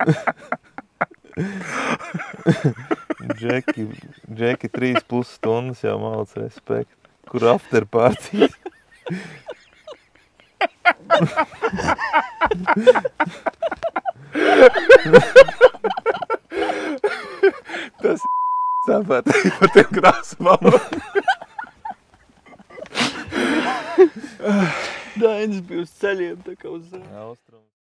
Džeki 3+ stundas jau malc respekt. Kur after party? Tas sapātīgi par tiem krāsu valodiem. Dainis bija uz ceļiem tā kā uz... Austrums.